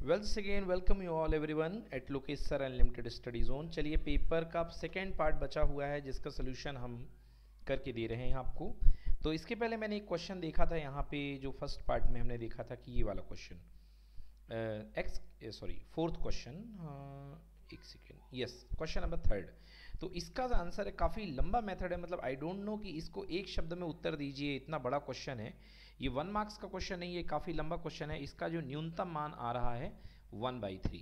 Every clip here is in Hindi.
Once again welcome you all everyone at Lokesh Sir Unlimited Study Zone। चलिए पेपर का सेकेंड पार्ट बचा हुआ है जिसका सोल्यूशन हम करके दे रहे हैं आपको। तो इसके पहले मैंने एक क्वेश्चन देखा था यहाँ पे, जो फर्स्ट पार्ट में हमने देखा था कि ये वाला क्वेश्चन फोर्थ क्वेश्चन, एक second, yes, question number third. तो इसका आंसर है, काफ़ी लंबा मेथड है, मतलब आई डोंट नो कि इसको एक शब्द में उत्तर दीजिए, इतना बड़ा क्वेश्चन है ये। 1 मार्क्स का क्वेश्चन नहीं, ये काफ़ी लंबा क्वेश्चन है। इसका जो न्यूनतम मान आ रहा है 1/3,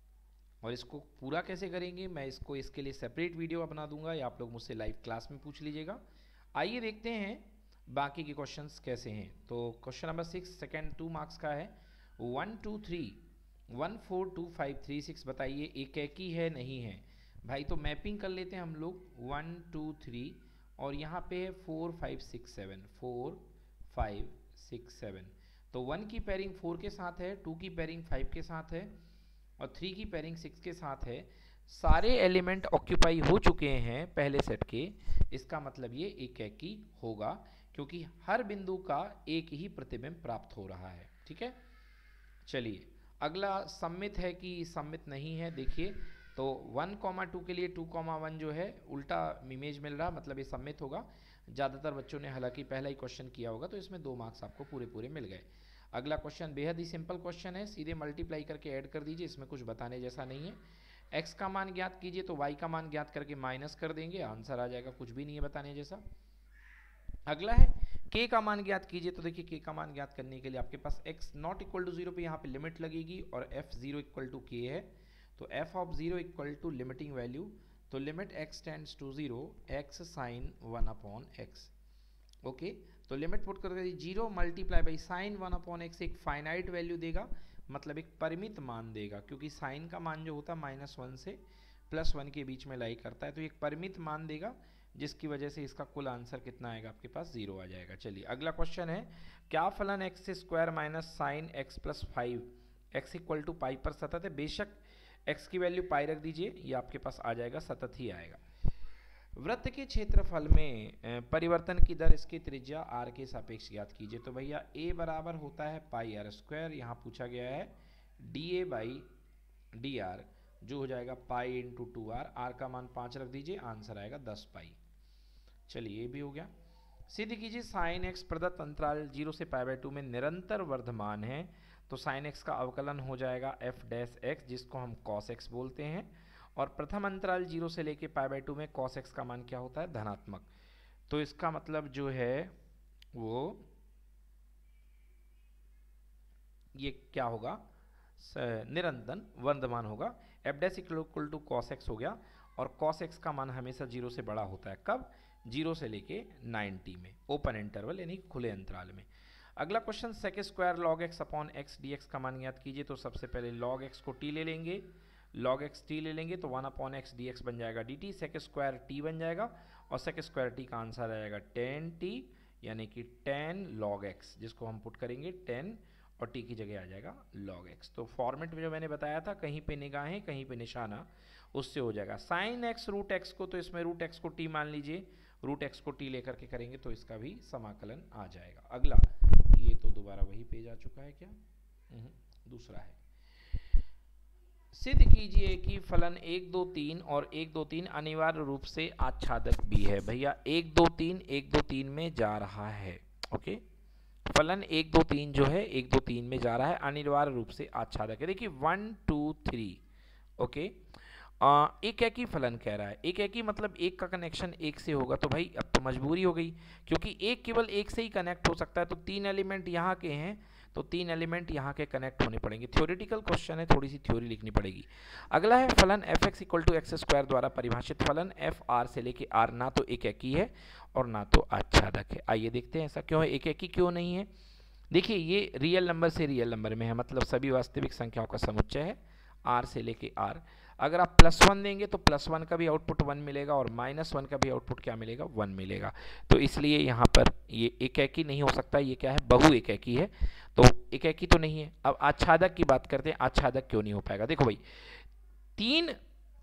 और इसको पूरा कैसे करेंगे मैं इसको इसके लिए सेपरेट वीडियो बना दूंगा, या आप लोग मुझसे लाइव क्लास में पूछ लीजिएगा। आइए देखते हैं बाकी के क्वेश्चंस कैसे हैं। तो क्वेश्चन नंबर 6 सेकेंड 2 मार्क्स का है। 1 2 3 1 4 2 5 3 6 बताइए एकैकी है नहीं है भाई। तो मैपिंग कर लेते हैं हम लोग 1 2 3, और यहाँ पे है 4 5 6 7 4 5 6 7। तो 1 की पेयरिंग 4 के साथ है, 2 की पेयरिंग 5 के साथ है, और 3 की पेयरिंग 6 के साथ है। सारे एलिमेंट ऑक्यूपाई हो चुके हैं पहले सेट के। इसका मतलब ये एकैकी होगा, क्योंकि हर बिंदु का एक ही प्रतिबिंब प्राप्त हो रहा है। ठीक है, चलिए अगला सम्मित है कि सम्मित नहीं है। देखिए तो 1,2 के लिए 2,1 जो है उल्टा इमेज मिल रहा, मतलब ये सम्मित होगा। ज़्यादातर बच्चों ने हालांकि पहला ही क्वेश्चन किया होगा, तो इसमें 2 मार्क्स आपको पूरे मिल गए। अगला क्वेश्चन बेहद ही सिंपल क्वेश्चन है, सीधे मल्टीप्लाई करके ऐड कर दीजिए, इसमें कुछ बताने जैसा नहीं है। x का मान ज्ञात कीजिए, तो y का मान ज्ञात करके माइनस कर देंगे, आंसर आ जाएगा, कुछ भी नहीं है बताने जैसा। अगला है k का मान ज्ञात कीजिए, तो देखिए k का मान ज्ञात करने के लिए आपके पास x नॉट इक्वल टू 0 पे यहाँ पे लिमिट लगेगी, और f0 इक्वल टू k है, तो f of 0 equal to limiting value, तो limit x tends to 0 x sine 1/x। Okay, तो लिमिट पुट करके 0 मल्टीप्लाई बाई साइन 1/x एक फाइनाइट वैल्यू देगा, मतलब एक परिमित मान देगा, क्योंकि साइन का मान जो होता है -1 से +1 के बीच में लाई करता है, तो एक परिमित मान देगा, जिसकी वजह से इसका कुल आंसर कितना आएगा आपके पास 0 आ जाएगा। चलिए अगला क्वेश्चन है, क्या फलन x square minus sine x plus 5 x equal to pi पर सतत है। बेशक x की वैल्यू पाई रख दीजिए, ये आपके पास आ जाएगा, सतत ही आएगा। वृत्त के क्षेत्रफल में परिवर्तन की दर इसकी त्रिज्या r के सापेक्ष ज्ञात कीजिए। तो भैया a बराबर होता है पाई r स्क्वायर, यहाँ पूछा गया है dA बाई dr, जो हो जाएगा पाई इंटू 2r, r का मान 5 रख दीजिए, आंसर आएगा 10 पाई। चलिए ये भी हो गया। सिद्ध कीजिए साइन x प्रदत्त अंतराल 0 से π/2 में निरंतर वर्धमान है। तो साइन x का अवकलन हो जाएगा f डैश x, जिसको हम cos x बोलते हैं, और प्रथम अंतराल 0 से लेके π/2 में cos x का मान क्या होता है, धनात्मक। तो इसका मतलब जो है वो ये क्या होगा, निरंतर वर्धमान होगा। f dash equal to cos x हो गया, और cos x का मान हमेशा 0 से बड़ा होता है, कब, 0 से लेके 90 में, ओपन इंटरवल यानी खुले अंतराल में। अगला question sec square log x upon x dx का मान ज्ञात कीजिए। तो सबसे पहले log x को t ले लेंगे, log x t ले लेंगे, तो 1/x dx बन जाएगा dt, सेक स्क्वायर t बन जाएगा, और सेक स्क्वायर t का आंसर आएगा 10t, यानी कि 10 log x, जिसको हम पुट करेंगे 10 और t की जगह आ जाएगा log x। तो फॉर्मेट में जो मैंने बताया था, कहीं पे निगाहें कहीं पे निशाना, उससे हो जाएगा साइन x रूट x को, तो इसमें रूट x को t मान लीजिए, रूट x को t लेकर के करेंगे तो इसका भी समाकलन आ जाएगा। अगला, ये तो दोबारा वही पेज आ चुका है क्या, दूसरा है। सिद्ध कीजिए कि फलन 1 2 3 और 1 2 3 अनिवार्य रूप से आच्छादक भी है। भैया 1 2 3 1 2 3 में जा रहा है। ओके, फलन 1 2 3 जो है 1 2 3 में जा रहा है, अनिवार्य रूप से आच्छादक है। देखिए 1 2 3, ओके, एक एक ही फलन कह रहा है, एक एक ही मतलब एक का कनेक्शन एक से होगा, तो भाई अब तो मजबूरी हो गई, क्योंकि एक केवल एक से ही कनेक्ट हो सकता है। तो 3 एलिमेंट यहाँ के हैं, तो 3 एलिमेंट यहाँ के कनेक्ट होने पड़ेंगे। थ्योरेटिकल क्वेश्चन है, थोड़ी सी थ्योरी लिखनी पड़ेगी। अगला है फलन F X equal to X square द्वारा परिभाषित फलन एफ आर से लेके आर ना तो एक एक ही है और ना तो आच्छादक है। आइए देखते हैं ऐसा क्यों है, एक एक ही क्यों नहीं है। देखिए ये रियल नंबर से रियल नंबर में है, मतलब सभी वास्तविक संख्याओं का समुच्चय है, आर से लेके आर। अगर आप +1 देंगे तो +1 का भी आउटपुट 1 मिलेगा, और -1 का भी आउटपुट क्या मिलेगा, 1 मिलेगा। तो इसलिए यहाँ पर ये एकैकी नहीं हो सकता, ये क्या है, बहु एकैकी है, तो एकैकी तो नहीं है। अब आच्छादक की बात करते हैं, आच्छादक क्यों नहीं हो पाएगा। देखो भाई 3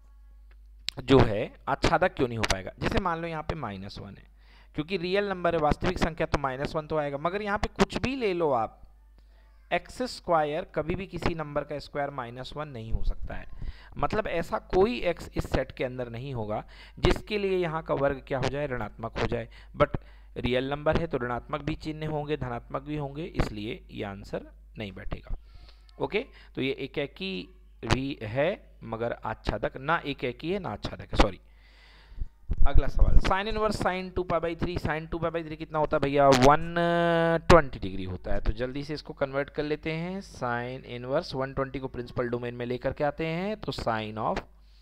जो है आच्छादक क्यों नहीं हो पाएगा, जैसे मान लो यहाँ पे -1 है, क्योंकि रियल नंबर है, वास्तविक संख्या, तो -1 तो आएगा। मगर यहाँ पे कुछ भी ले लो आप, एक्स स्क्वायर कभी भी किसी नंबर का स्क्वायर -1 नहीं हो सकता है। मतलब ऐसा कोई एक्स इस सेट के अंदर नहीं होगा जिसके लिए यहाँ का वर्ग क्या हो जाए, ऋणात्मक हो जाए। बट रियल नंबर है तो ऋणात्मक भी चिन्ह होंगे, धनात्मक भी होंगे, इसलिए ये आंसर नहीं बैठेगा। ओके, तो ये एकेकी भी है मगर आच्छादक ना, एकेकी है ना आच्छादक है, सॉरी। अगला सवाल, साइन इनवर्स साइन 2π/3, साइन 2π/3 कितना होता है भैया, 120 डिग्री होता है। तो जल्दी से इसको कन्वर्ट कर लेते हैं। साइन इनवर्स 120 को प्रिंसिपल डोमेन में लेकर के आते हैं, तो साइन ऑफ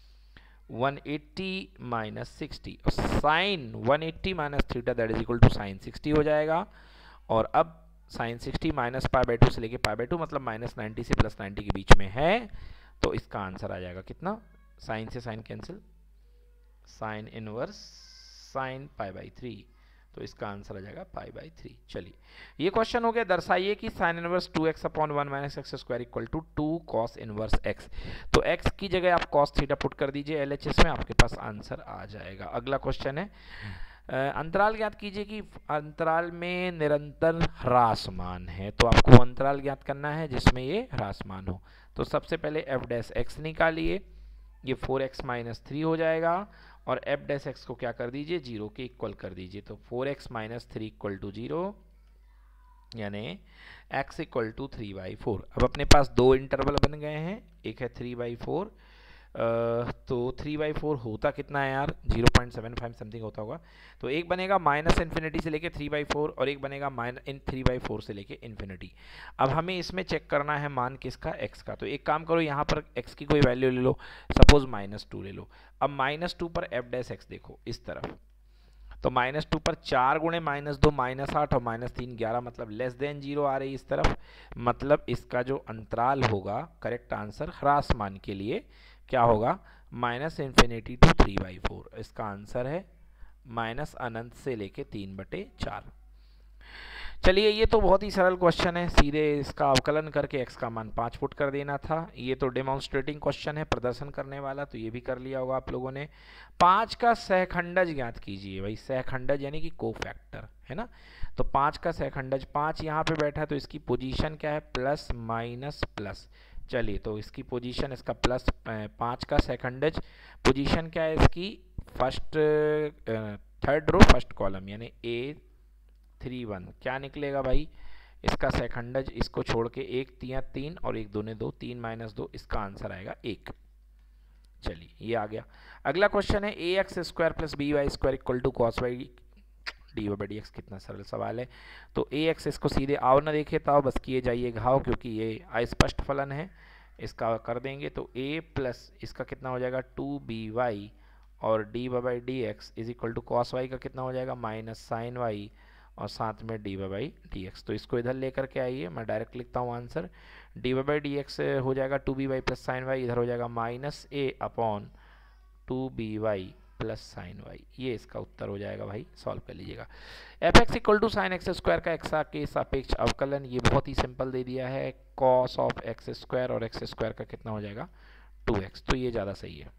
180 - 60 और sine 180 - theta that is equal to sine 60 हो जाएगा। और अब साइन 60 -π/2 से लेके π/2 मतलब -90 से +90 के बीच में है, तो इसका आंसर आ जाएगा कितना, साइन से sine cancel, sine inverse sine π/3, तो इसका आंसर आ जाएगा π/3। चलिए, ये क्वेश्चन हो गया। दर्शाइए कि sine inverse 2x/1 - x² equal to 2 cos inverse x। तो x की जगह आप cos थीटा पुट कर दीजिए LHS में, आपके पास आंसर आ जाएगा। अगला क्वेश्चन है, अंतराल ज्ञात कीजिए कि अंतराल में निरंतर ह्रासमान है। तो आपको अंतराल ज्ञात करना है जिसमें ये ह्रासमान हो। तो सबसे पहले f' निकालिए, ये 4x - 3 हो जाएगा और f' को क्या कर दीजिए, 0 के इक्वल कर दीजिए। तो 4x - 3 इक्वल टू 0, यानी x इक्वल टू 3/4। अब अपने पास दो इंटरवल बन गए हैं, एक है 3/4, तो 3/4 होता कितना है यार, 0.75 समथिंग होता होगा। तो एक बनेगा -∞ से लेके 3/4 और एक बनेगा -3/4 से लेके इन्फिनिटी। अब हमें इसमें चेक करना है मान किसका, x का। तो एक काम करो, यहाँ पर x की कोई वैल्यू ले लो, सपोज -2 ले लो। अब -2 पर f' देखो इस तरफ, तो -2 पर 4 गुणे -2 -8 और -3 11, मतलब <0 आ रही इस तरफ। मतलब इसका जो अंतराल होगा, करेक्ट आंसर ह्रासमान के लिए क्या होगा, -∞ टू 3/4। इसका आंसर है अनंत से लेके 3/4। चलिए, ये तो बहुत ही सरल क्वेश्चन है, सीधे इसका अवकलन करके x का मान 5 पुट कर देना था। ये तो डेमोन्स्ट्रेटिंग क्वेश्चन है, प्रदर्शन करने वाला, तो ये भी कर लिया होगा आप लोगों ने। 5 का सहखंडज ज्ञात कीजिए। भाई सहखंडज यानी कि कोफैक्टर है ना, तो 5 का सहखंडज, 5 यहाँ पे बैठा है तो इसकी पोजीशन क्या है, प्लस माइनस प्लस। चलिए, तो इसकी पोजीशन, इसका प्लस 5 का सहखंडज पोजीशन क्या है इसकी, first third row first column, यानी A31 क्या निकलेगा भाई, इसका सहखंडज इसको छोड़ के 1 3 3 और 1 2 2, 3 - 2, इसका आंसर आएगा 1। चलिए, ये आ गया। अगला क्वेश्चन है ax² + by² equal to cos y dy/dx। कितना सरल सवाल है। तो ax इसको सीधे आओ ना देखे ताओ, बस किए जाइए घाव, क्योंकि ये अस्पष्ट फलन है। इसका कर देंगे तो a प्लस इसका कितना हो जाएगा 2by और dy/dx is equal to cos y का कितना हो जाएगा -sin y और साथ में dy/dx। तो इसको इधर लेकर के आइए, मैं डायरेक्ट लिखता हूँ आंसर। dy/dx हो जाएगा 2by + sin y, इधर हो जाएगा -a/2by + sin y। ये इसका उत्तर हो जाएगा भाई, सॉल्व कर लीजिएगा। fx equal to sign x² का x के सापेक्ष अवकलन, ये बहुत ही सिंपल दे दिया है, cos ऑफ x² और x² का कितना हो जाएगा 2x, तो ये ज़्यादा सही है।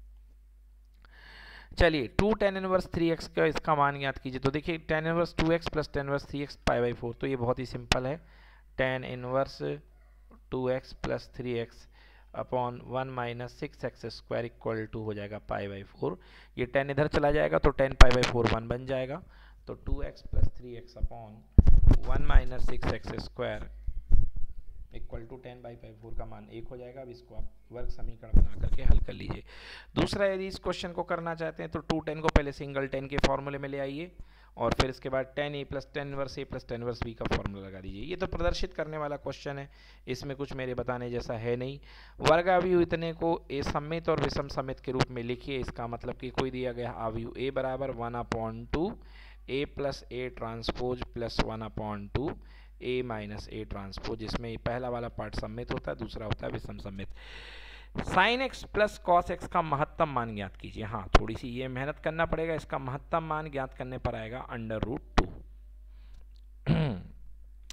चलिए, 2 tan इनवर्स 3x का इसका मान ज्ञात कीजिए। तो देखिए, tan inverse 2x + tan inverse 3x π/4, तो ये बहुत ही सिंपल है। tan inverse 2x + 3x upon 1 - 6x² equal to हो जाएगा π/4। ये tan इधर चला जाएगा तो tan π/4 1 बन जाएगा। तो 2x + 3x upon 1 - 6x² equal to tan π/4 का मान 1 हो जाएगा। अब इसको आप वर्ग समीकरण बना करके हल कर लीजिए। दूसरा, यदि इस क्वेश्चन को करना चाहते हैं तो 2 tan को पहले सिंगल tan के फॉर्मूले में ले आइए और फिर इसके बाद tan a + tan inverse a + tan inverse b का फॉर्मूला लगा दीजिए। ये तो प्रदर्शित करने वाला क्वेश्चन है, इसमें कुछ मेरे बताने जैसा है नहीं। वर्गावयु इतने को a सममित और विषम सममित के रूप में लिखिए। इसका मतलब कि कोई दिया गया अवयु a बराबर 1/2 a + a transpose plus 1/2 a - a transpose, जिसमें पहला वाला पार्ट सममित होता है, दूसरा होता है विषम सममित। साइन x + cos x का महत्तम मान ज्ञात कीजिए। हाँ, थोड़ी सी ये मेहनत करना पड़ेगा, इसका महत्तम मान ज्ञात करने पर आएगा √2।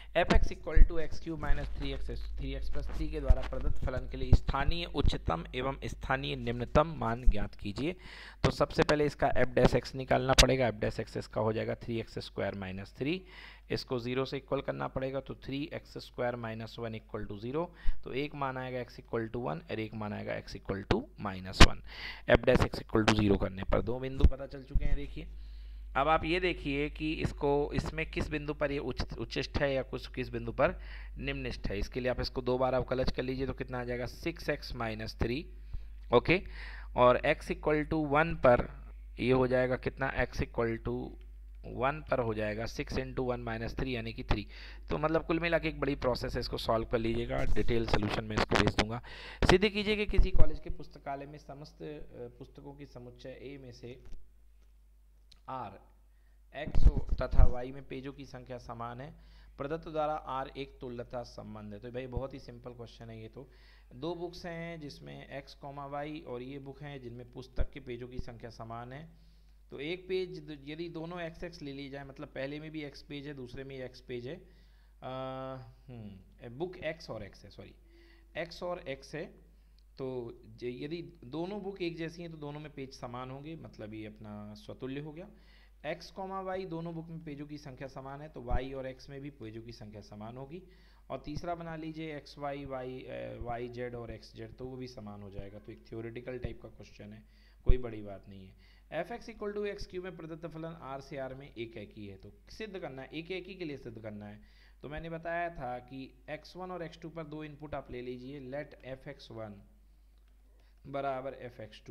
F X equal to X cube minus 3x plus 3 के द्वारा प्रदत्त फलन के लिए स्थानीय उच्चतम एवं स्थानीय निम्नतम मान ज्ञात कीजिए। तो सबसे पहले इसका एफ डैश एक्स निकालना पड़ेगा। एफ डैश एक्स इसका हो जाएगा 3x स्क्वायर माइनस 3, इसको 0 से इक्वल करना पड़ेगा, तो 3x square minus 1 equal to 0। तो एक मान आएगा x इक्वल टू 1 और एक मान आएगा x equal to minus 1। F dash X equal to 0 करने पर दो बिंदु पता चल चुके हैं। देखिए अब आप ये देखिए कि इसमें किस बिंदु पर ये उच्चिष्ट है या किस बिंदु पर निम्निष्ठ है। इसके लिए आप इसको दो बार अवकलज कर लीजिए, तो कितना आ जाएगा 6x माइनस 3, ओके। और x इक्वल टू 1 पर ये हो जाएगा कितना, x इक्वल टू 1 पर हो जाएगा 6 इंटू 1 माइनस 3 यानी कि 3। तो मतलब कुल मिला के एक बड़ी प्रोसेस है, इसको सॉल्व कर लीजिएगा। डिटेल सोल्यूशन में इसको भेज दूंगा। सिद्ध कीजिए कि किसी कॉलेज के पुस्तकालय में समस्त पुस्तकों की समुच्चय A में से R x तथा y में पेजों की संख्या समान है। प्रदत्त द्वारा R एक तुल्यता संबंध है। तो भाई बहुत ही सिंपल क्वेश्चन है ये। तो दो बुक्स हैं जिसमें x, y और ये बुक हैं जिनमें पुस्तक के पेजों की संख्या समान है। तो एक पेज यदि दोनों x ले ली जाए, मतलब पहले में भी x पेज है दूसरे में x पेज है, बुक x और x है, सॉरी x और x है। तो यदि दोनों बुक एक जैसी हैं तो दोनों में पेज समान होंगे, मतलब ये अपना स्वतुल्य हो गया। x, y दोनों बुक में पेजों की संख्या समान है, तो y और x में भी पेजों की संख्या समान होगी। और तीसरा बना लीजिए x, y, z और x, z, तो वो भी समान हो जाएगा। तो एक थ्योरेटिकल टाइप का क्वेश्चन है, कोई बड़ी बात नहीं है। F X equal to X cube में प्रदत्त फलन r से r में एक एकी है। तो सिद्ध करना है, एक एकी के लिए सिद्ध करना है। तो मैंने बताया था कि x1 और x2 पर दो इनपुट आप ले लीजिए। लेट fx1 बराबर fx2,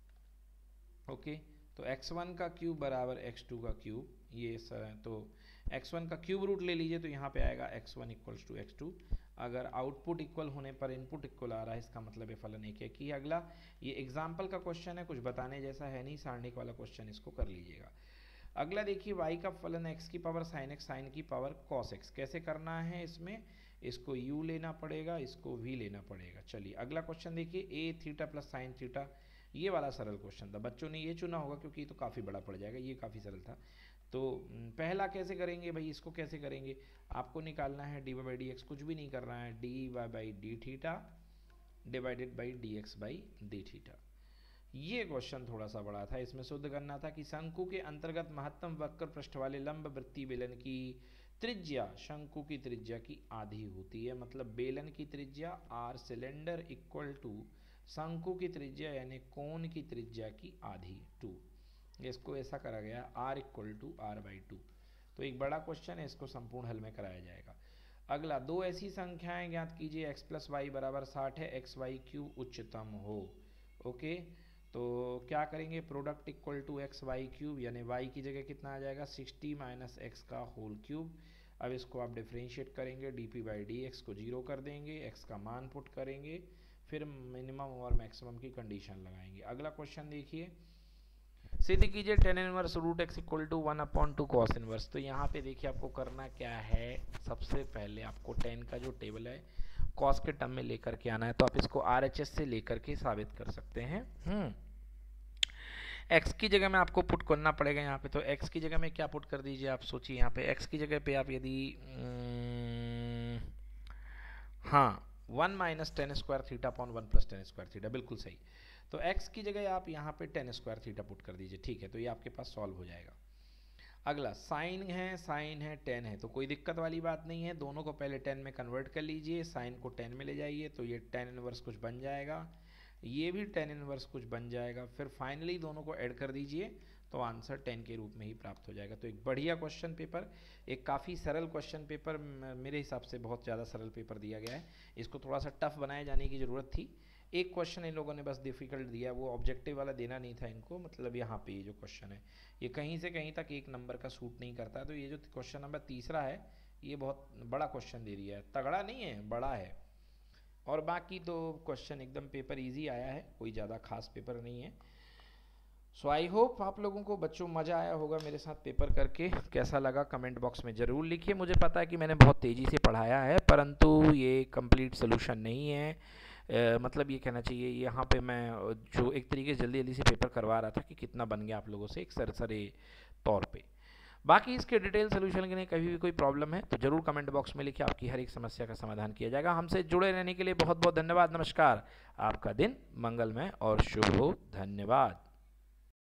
ओके। तो x1 का क्यूब बराबर x2 का क्यूब, ये तो x1 का क्यूब रूट ले लीजिए, तो यहाँ पे आएगा x1 इक्वल्स टू x2। अगर आउटपुट इक्वल होने पर इनपुट इक्वल आ रहा है, इसका मतलब है फलन एक है कि। अगला ये एग्जाम्पल का क्वेश्चन है, कुछ बताने जैसा है नहीं, सारणिक वाला क्वेश्चन, इसको कर लीजिएगा। अगला देखिए y का फलन x की पावर sin x sin की पावर cos x। कैसे करना है, इसमें इसको u लेना पड़ेगा, इसको v लेना पड़ेगा। चलिए अगला क्वेश्चन देखिए, a theta plus sine theta, ये वाला सरल क्वेश्चन था। बच्चों ने ये चुना होगा क्योंकि ये तो काफ़ी बड़ा पड़ जाएगा, ये काफ़ी सरल था। तो पहला कैसे करेंगे भाई, इसको कैसे करेंगे, आपको निकालना है dy बाई डी एक्स, कुछ भी नहीं करना है, dy by D theta divided by D X by D theta. ये क्वेश्चन थोड़ा सा बड़ा था, इसमें शुद्ध करना था कि शंकु के अंतर्गत महत्तम वक्र पृष्ठ वाले लंब वृत्तीय बेलन की त्रिज्या शंकु की त्रिज्या की आधी होती है। मतलब बेलन की त्रिज्या r सिलेंडर इक्वल टू शंकु की त्रिज्या यानी कोण की त्रिज्या की आधी 2। इसको ऐसा करा गया r equal to r by 2। तो एक बड़ा क्वेश्चन है, इसको संपूर्ण हल में कराया जाएगा। अगला दो ऐसी संख्याएं ज्ञात कीजिए x प्लस वाई बराबर 60 है, एक्स वाई क्यूब उच्चतम हो, ओके। तो क्या करेंगे, product equal to X Y cube, यानी y की जगह कितना आ जाएगा 60 माइनस एक्स का होल क्यूब। अब इसको आप डिफ्रेंशिएट करेंगे, D P by D X को 0 कर देंगे, x का मान पुट करेंगे, फिर मिनिमम और मैक्सिमम की कंडीशन लगाएंगे। अगला क्वेश्चन देखिए, सिद्ध कीजिए tan inverse root X equal to 1/2 cos inverse. तो यहाँ पे देखिए आपको करना क्या है, सबसे पहले आपको टेन का जो टेबल है कॉस के टर्म में लेकर के आना है। तो आप इसको RHS से लेकर के साबित कर सकते हैं। x की जगह में आपको पुट करना पड़ेगा यहाँ पे। तो x की जगह में क्या पुट कर दीजिए, आप सोचिए यहाँ पे x की जगह पे आप यदि हाँ 1 minus tan square theta upon 1 plus tan square theta, बिल्कुल सही। तो x की जगह आप यहाँ पे टेन स्क्वायर थीटा पुट कर दीजिए, ठीक है। तो ये आपके पास सॉल्व हो जाएगा। अगला साइन है टेन है, तो कोई दिक्कत वाली बात नहीं है। दोनों को पहले टेन में कन्वर्ट कर लीजिए, साइन को टेन में ले जाइए, तो ये टेन इनवर्स कुछ बन जाएगा, ये भी टेन इनवर्स कुछ बन जाएगा। फिर फाइनली दोनों को ऐड कर दीजिए, तो आंसर 10 के रूप में ही प्राप्त हो जाएगा। तो एक बढ़िया क्वेश्चन पेपर, एक काफ़ी सरल क्वेश्चन पेपर, मेरे हिसाब से बहुत ज़्यादा सरल पेपर दिया गया है। इसको थोड़ा सा टफ बनाए जाने की ज़रूरत थी। एक क्वेश्चन इन लोगों ने बस डिफ़िकल्ट दिया, वो ऑब्जेक्टिव वाला देना नहीं था इनको। मतलब यहाँ पे ये जो क्वेश्चन है ये कहीं से कहीं तक एक नंबर का सूट नहीं करता। तो ये जो क्वेश्चन नंबर तीसरा है ये बहुत बड़ा क्वेश्चन दे दिया है, तगड़ा नहीं है, बड़ा है। और बाकी तो क्वेश्चन एकदम पेपर इजी आया है, कोई ज़्यादा खास पेपर नहीं है। सो आई होप आप लोगों को बच्चों मज़ा आया होगा मेरे साथ पेपर करके। कैसा लगा कमेंट बॉक्स में ज़रूर लिखिए। मुझे पता है कि मैंने बहुत तेज़ी से पढ़ाया है, परंतु ये कंप्लीट सोल्यूशन नहीं है। मतलब ये कहना चाहिए यहाँ पे मैं जो एक तरीके से जल्दी जल्दी से पेपर करवा रहा था कि कितना बन गया आप लोगों से एक सरसरे तौर पे। बाकी इसके डिटेल सोल्यूशन के लिए कभी भी कोई प्रॉब्लम है तो जरूर कमेंट बॉक्स में लिखिए, आपकी हर एक समस्या का समाधान किया जाएगा। हमसे जुड़े रहने के लिए बहुत बहुत धन्यवाद। नमस्कार, आपका दिन मंगलमय और शुभ हो। धन्यवाद।